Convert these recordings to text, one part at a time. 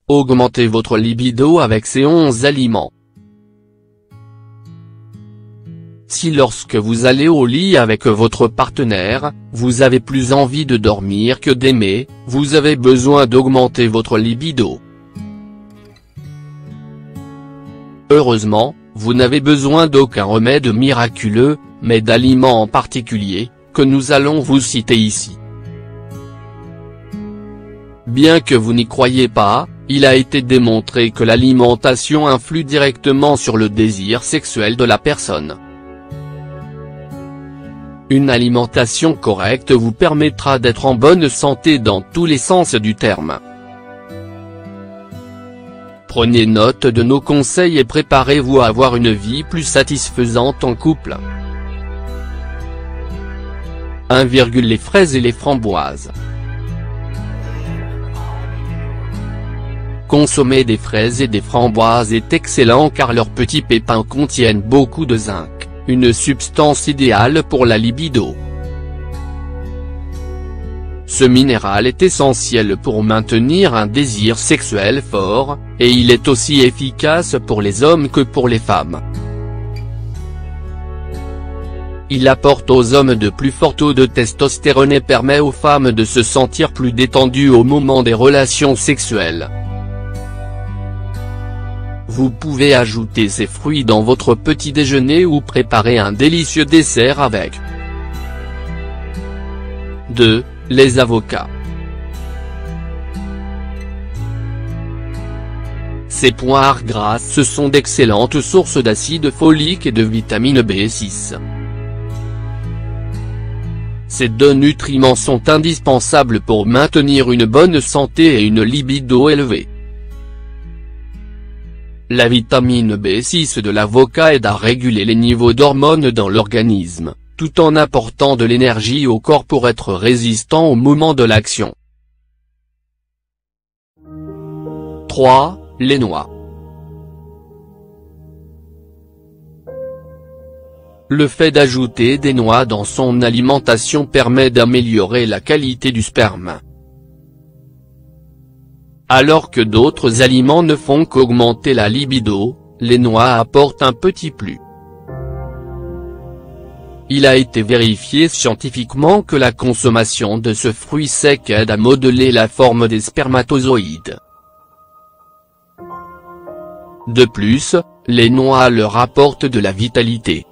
Augmentez votre libido avec ces 11 aliments. Si lorsque vous allez au lit avec votre partenaire, vous avez plus envie de dormir que d'aimer, vous avez besoin d'augmenter votre libido. Heureusement, vous n'avez besoin d'aucun remède miraculeux, mais d'aliments en particulier, que nous allons vous citer ici. Bien que vous n'y croyiez pas, il a été démontré que l'alimentation influe directement sur le désir sexuel de la personne. Une alimentation correcte vous permettra d'être en bonne santé dans tous les sens du terme. Prenez note de nos conseils et préparez-vous à avoir une vie plus satisfaisante en couple. 1. Les fraises et les framboises. Consommer des fraises et des framboises est excellent car leurs petits pépins contiennent beaucoup de zinc, une substance idéale pour la libido. Ce minéral est essentiel pour maintenir un désir sexuel fort, et il est aussi efficace pour les hommes que pour les femmes. Il apporte aux hommes de plus forts taux de testostérone et permet aux femmes de se sentir plus détendues au moment des relations sexuelles. Vous pouvez ajouter ces fruits dans votre petit déjeuner ou préparer un délicieux dessert avec. 2. Les avocats. Ces poires grasses sont d'excellentes sources d'acide folique et de vitamine B6. Ces deux nutriments sont indispensables pour maintenir une bonne santé et une libido élevée. La vitamine B6 de l'avocat aide à réguler les niveaux d'hormones dans l'organisme, tout en apportant de l'énergie au corps pour être résistant au moment de l'action. 3. Les noix. Le fait d'ajouter des noix dans son alimentation permet d'améliorer la qualité du sperme. Alors que d'autres aliments ne font qu'augmenter la libido, les noix apportent un petit plus. Il a été vérifié scientifiquement que la consommation de ce fruit sec aide à modeler la forme des spermatozoïdes. De plus, les noix leur apportent de la vitalité.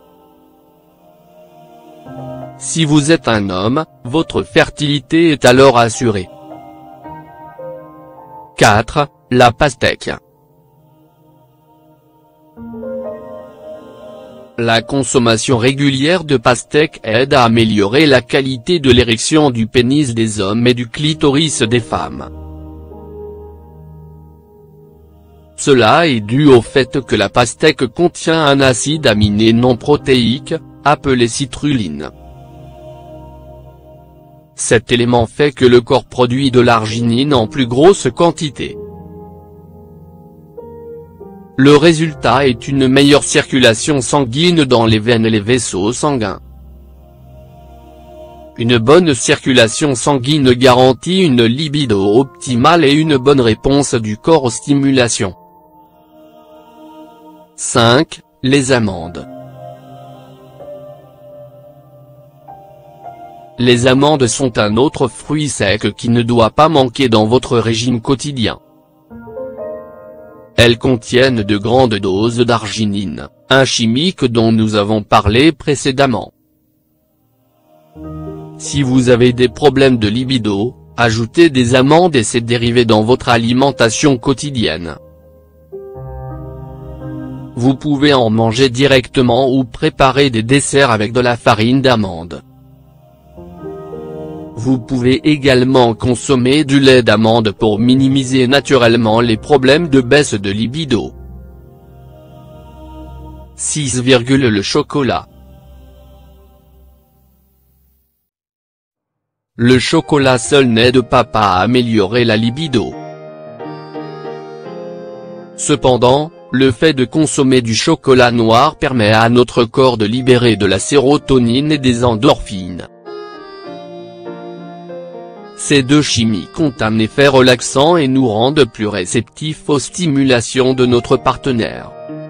Si vous êtes un homme, votre fertilité est alors assurée. 4. La pastèque. La consommation régulière de pastèques aide à améliorer la qualité de l'érection du pénis des hommes et du clitoris des femmes. Cela est dû au fait que la pastèque contient un acide aminé non protéique, appelé citrulline. Cet élément fait que le corps produit de l'arginine en plus grosse quantité. Le résultat est une meilleure circulation sanguine dans les veines et les vaisseaux sanguins. Une bonne circulation sanguine garantit une libido optimale et une bonne réponse du corps aux stimulations. 5. Les amandes. Les amandes sont un autre fruit sec qui ne doit pas manquer dans votre régime quotidien. Elles contiennent de grandes doses d'arginine, un chimique dont nous avons parlé précédemment. Si vous avez des problèmes de libido, ajoutez des amandes et ses dérivés dans votre alimentation quotidienne. Vous pouvez en manger directement ou préparer des desserts avec de la farine d'amande. Vous pouvez également consommer du lait d'amande pour minimiser naturellement les problèmes de baisse de libido. 6. Le chocolat. Le chocolat seul n'aide pas à améliorer la libido. Cependant, le fait de consommer du chocolat noir permet à notre corps de libérer de la sérotonine et des endorphines. Ces deux chimiques ont un effet relaxant et nous rendent plus réceptifs aux stimulations de notre partenaire.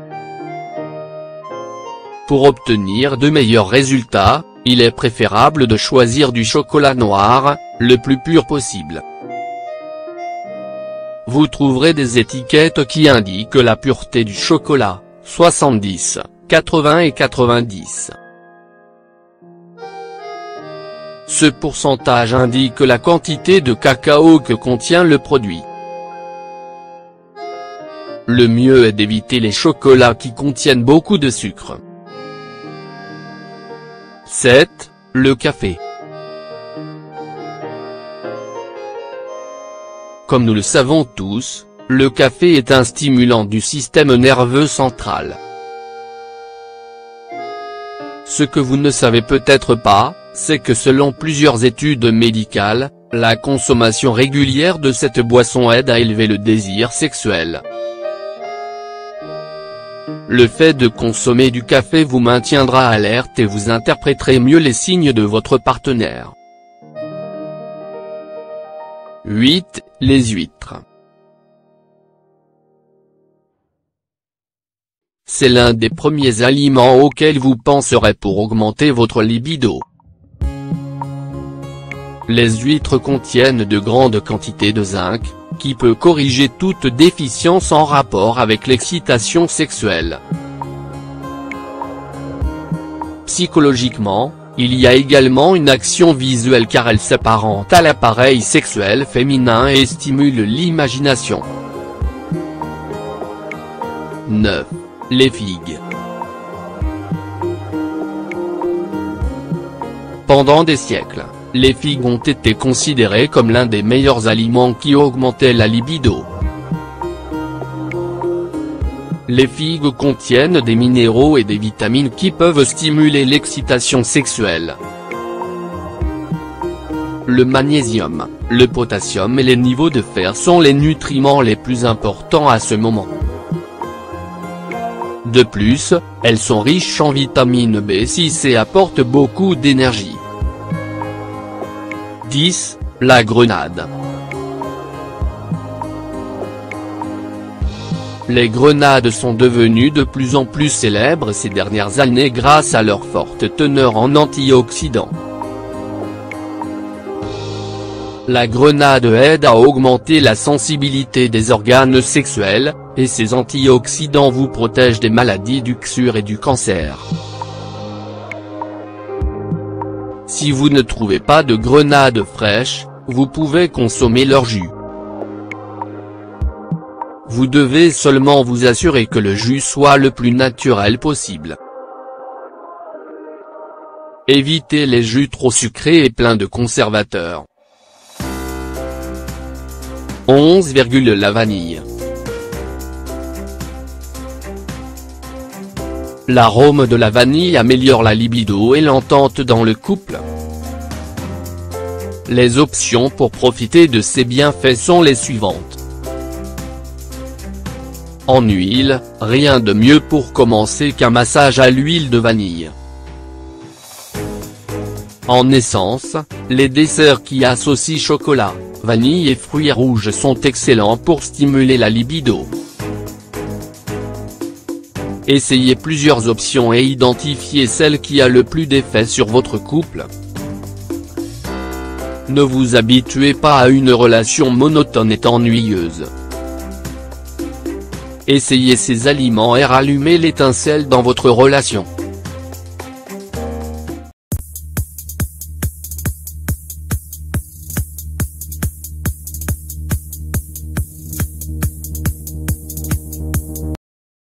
Pour obtenir de meilleurs résultats, il est préférable de choisir du chocolat noir, le plus pur possible. Vous trouverez des étiquettes qui indiquent la pureté du chocolat, 70, 80 et 90. Ce pourcentage indique la quantité de cacao que contient le produit. Le mieux est d'éviter les chocolats qui contiennent beaucoup de sucre. 7. Le café. Comme nous le savons tous, le café est un stimulant du système nerveux central. Ce que vous ne savez peut-être pas, c'est que selon plusieurs études médicales, la consommation régulière de cette boisson aide à élever le désir sexuel. Le fait de consommer du café vous maintiendra alerte et vous interpréterez mieux les signes de votre partenaire. 8. Les huîtres. C'est l'un des premiers aliments auxquels vous penserez pour augmenter votre libido. Les huîtres contiennent de grandes quantités de zinc, qui peut corriger toute déficience en rapport avec l'excitation sexuelle. Psychologiquement, il y a également une action visuelle car elle s'apparente à l'appareil sexuel féminin et stimule l'imagination. 9. Les figues. Pendant des siècles, les figues ont été considérées comme l'un des meilleurs aliments qui augmentaient la libido. Les figues contiennent des minéraux et des vitamines qui peuvent stimuler l'excitation sexuelle. Le magnésium, le potassium et les niveaux de fer sont les nutriments les plus importants à ce moment. De plus, elles sont riches en vitamine B6 et apportent beaucoup d'énergie. 10. La grenade. Les grenades sont devenues de plus en plus célèbres ces dernières années grâce à leur forte teneur en antioxydants. La grenade aide à augmenter la sensibilité des organes sexuels, et ces antioxydants vous protègent des maladies du XUR et du cancer. Si vous ne trouvez pas de grenade fraîche, vous pouvez consommer leur jus. Vous devez seulement vous assurer que le jus soit le plus naturel possible. Évitez les jus trop sucrés et pleins de conservateurs. 11. La vanille. L'arôme de la vanille améliore la libido et l'entente dans le couple. Les options pour profiter de ces bienfaits sont les suivantes. En huile, rien de mieux pour commencer qu'un massage à l'huile de vanille. En essence, les desserts qui associent chocolat, vanille et fruits rouges sont excellents pour stimuler la libido. Essayez plusieurs options et identifiez celle qui a le plus d'effet sur votre couple. Ne vous habituez pas à une relation monotone et ennuyeuse. Essayez ces aliments et rallumez l'étincelle dans votre relation.